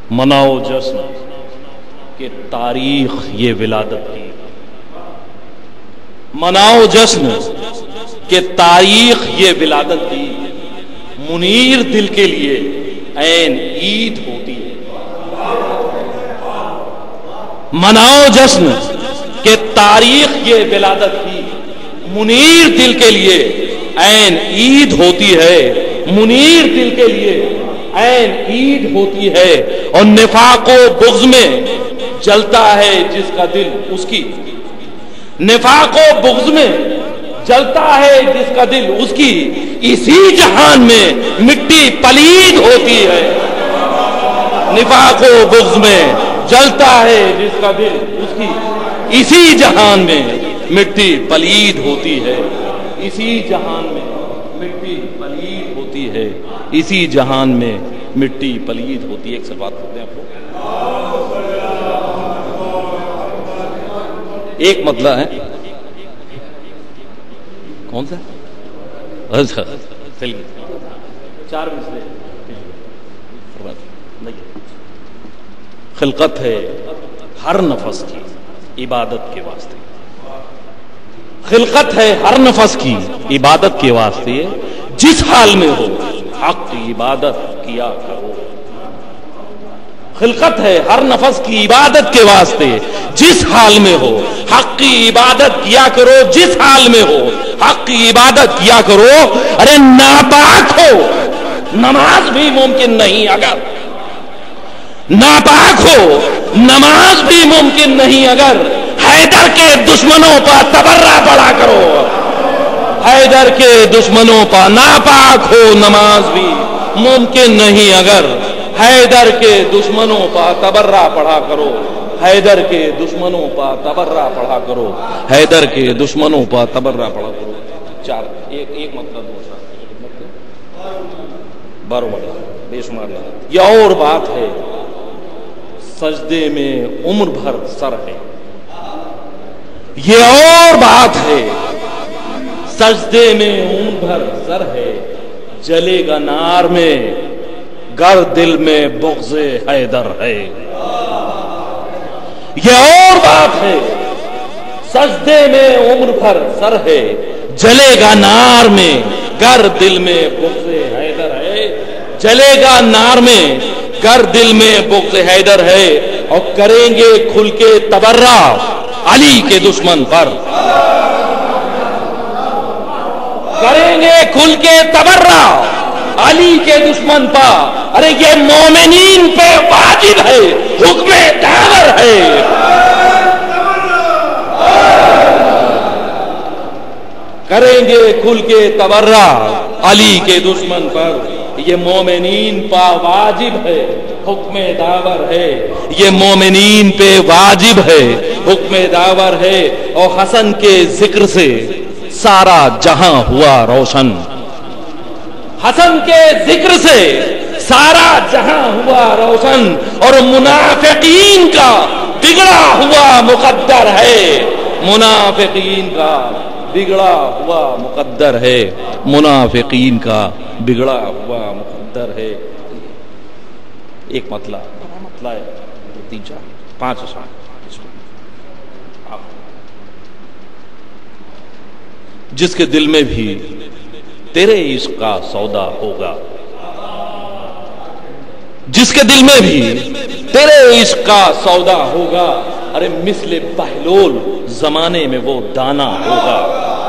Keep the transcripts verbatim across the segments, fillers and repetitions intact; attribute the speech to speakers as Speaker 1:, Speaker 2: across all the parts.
Speaker 1: مناؤ جشن کہ تاریخ یہ ولادت کی، مناؤ جشن کہ تاریخ یہ ولادت کی، منیر دل کے لیے عین عید ہوتی ہے۔ مناؤ جشن کہ تاریخ یہ ولادت کی، منیر دل کے لیے عین عید ہوتی ہے، منیر دل کے لیے عین عید ہوتی ہے۔ اور نفاق و بغض میں جلتا ہے جس کا دل اس کی، نفاق و بغض میں جلتا ہے جس کا دل اس کی، اسی جہان میں مٹی پلید ہوتی ہے۔ نفاق و بغض میں جلتا ہے جس کا دل اس کی، اسی جہان میں مٹی پلید ہوتی ہے، اسی جہان میں مٹی پلید ہوتی ہے، اسی جہان میں مٹی پلید ہوتی ہے۔ ایک سر بات کرتے ہیں آپ کو، ایک مطلب ہے کون سا چار مسئلے، خلقت ہے ہر نفس کی عبادت کے واسطے، خلقت ہے ہر نفس کی عبادت کے واسطے، جس حال میں ہو حق کی عبادت کیا کرو۔ خلقت ہے ہر نفس کی عبادت کے واسطے، جس حال میں ہو حق کی عبادت کیا کرو، جس حال میں ہو حق کی عبادت کیا کرو۔ ارے ناپاک ہو نماز بھی ممکن نہیں، اگر ناپاک ہو نماز بھی ممکن نہیں، اگر حیدر کے دشمنوں پر تبرہ پڑھا کرو، حیدر کے دشمنوں پر ناپاک ہو نماز بھی ممکن نہیں، اگر حیدر کے دشمنوں پر تبرہ پڑھا کرو، حیدر کے دشمنوں پر تبرہ پڑھا کرو، حیدر کے دشمنوں پر تبرہ پڑھا کرو۔ چار ایک ایک مطلب دوسرا بارو مطلب بے شمار لگا۔ یہ اور بات ہے سجدے میں عمر بھر سر ہے، یہ اور بات ہے سجدے میں عمر بھر سر ہے، جلے گا نار میں گر دل میں بغض حیدر ہے۔ یہ اور بات ہے سجدے میں عمر بھر سر ہے، جلے گا نار میں گر دل میں بغض حیدر ہے، جلے گا نار میں گر دل میں بغض حیدر ہے۔ اور کریں گے کھل کے تبرہ علی کے دشمن پر، کریں گے کھل کے تبرہ علی کے دشمن پر۔ ارے یہ مومنین پہ واجب ہے، حکم داور ہے۔ کریں گے کھل کے تبرہ علی کے دشمن پر، یہ مومنین پہ واجب ہے، حکم داور ہے۔ یہ مومنین پہ واجب ہے، حکم داور ہے۔ اور حسن کے ذکر سے سارا جہاں ہوا روشن، حسن کے ذکر سے سارا جہاں ہوا روشن۔ اور منافقین کا بگڑا ہوا مقدر ہے، منافقین کا بگڑا ہوا مقدر ہے، منافقین کا بگڑا ہوا مقدر ہے۔ ایک مطلب مطلب ہے تین چار پانچ اشعار، جس کے دل میں بھی تیرے عشق کا سودا ہوگا، جس کے دل میں بھی تیرے عشق کا سودا ہوگا، ارے مثل بہلول زمانے میں وہ دانا ہوگا،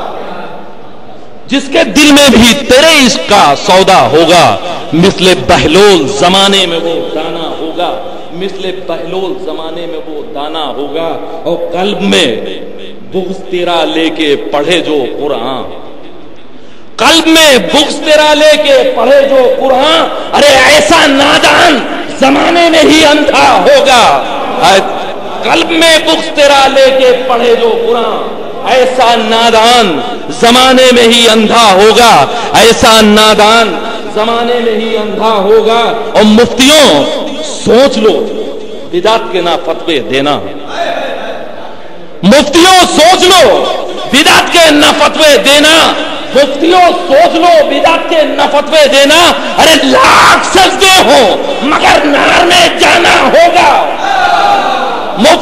Speaker 1: جس کے دل میں بھی تیرے عشق کا سودا ہوگا، مثل بہلول زمانے میں وہ دانا ہوگا، مثل بہلول زمانے میں وہ دانا ہوگا۔ اور قلب میں بغض تیرا لے کے پڑھے جو قرآن، قلب میں بغض تیرا لے کے پڑھے جو قرآن، ارے ایسا نادان زمانے میں ہی اندھا ہوگا۔ قلب میں بغض تیرا لے کے پڑھے جو قرآن، ایسا نادان زمانے میں ہی اندھا ہوگا، ایسا نادان زمانے میں ہی اندھا ہوگا۔ اور مفتیوں سوچ لو بدعت کے نہ فتوے دینا، مفتیوں سوچ لو بدعت کے نہ فتوے دینا، مفتیوں سوچ لو بدعت کے نہ فتوے دینا۔ ارے لاکھ سجدے ہوں مگر نار میں جانا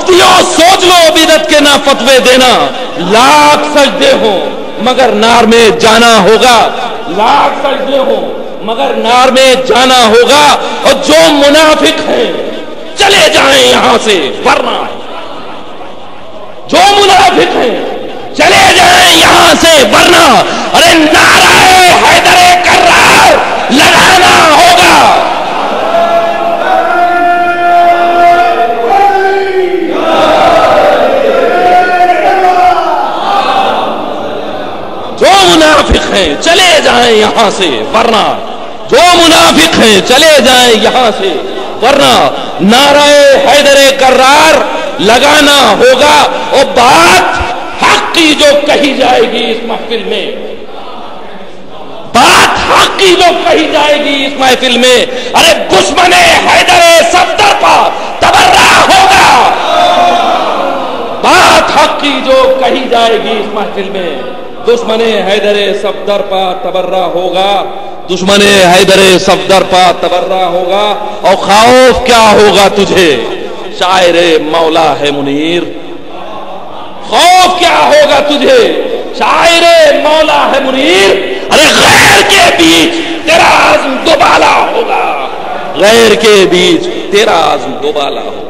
Speaker 1: مفتیوں سوچ لو بدعت کے نہ فتوے دینا، لاکھ سجدے ہوں مگر نار میں جانا ہوگا، لاکھ سجدے ہوں مگر نار میں جانا ہوگا۔ اور جو منافق ہیں چلے جائیں یہاں سے ورنہ، جو منافق ہیں چلے جائیں یہاں سے ورنہ، ارے نعرہ حیدر کرار لگانا ہوگا۔ جو منافق ہیں چلے جائیں یہاں سے ورنہ، جو منافق ہیں چلے جائیں یہاں سے ورنہ نعرہ حیدر کرار لگانا ہوگا۔ اور بات حق کی جو کہی جائے گی اس محفل میں، بات حق کی جو کہی جائے گی اس محفل میں، ارے دشمن حیدر صفدر پر تبرہ ہوگا۔ بات حق کی جو کہی جائے گی اس محفل میں، دشمن حیدر صفدر پر تبرہ ہوگا، دشمن حیدر صفدر پر تبرہ ہوگا۔ اور خوف کیا ہوگا تجھے، شاعر مولا ہے منیر، خوف کیا ہوگا تجھے، شاعر مولا ہے منیر۔ ارے غیر کے بیچ تیرا عزم دوبالا ہوگا، غیر کے بیچ تیرا عزم دوبالا ہوگا۔